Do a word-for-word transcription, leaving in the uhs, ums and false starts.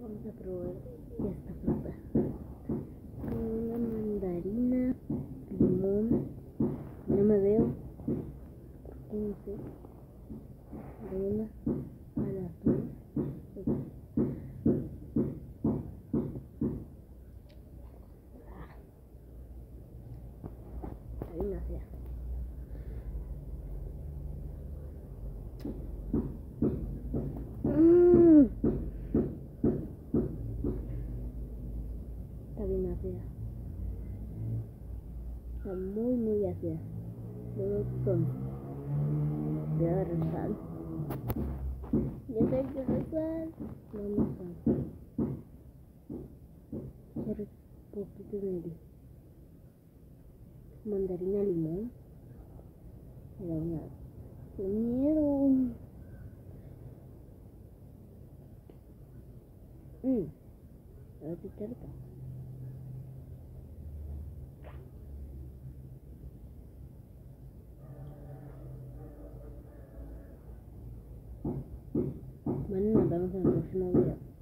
Vamos a probar esta fruta. Una mandarina, limón. No me veo. No sé. Una a las dos. Ahí no sea. Mm. Está bien ácida. Está muy muy ácida. Luego con voy a agarrar sal. Yo sé que es sal. No, no es sal. Quiero poquito de mandarina, limón. Me da una... ¡Qué miedo! Mmm. A ver si está rica. Bueno, nos vemos en el próximo video.